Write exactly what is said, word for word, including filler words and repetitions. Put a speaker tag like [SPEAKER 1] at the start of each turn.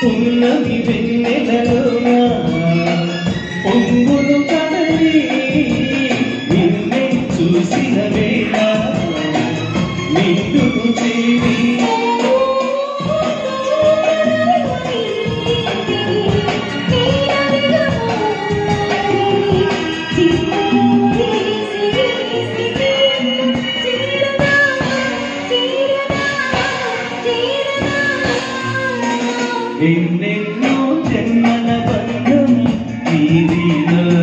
[SPEAKER 1] ఉన్నది వెన్నెలలోన పొంగులు కదలి నిన్నే చూసిన వేళ నిండుకు చేరి ఎన్నెన్నో జన్మల బంధం నీది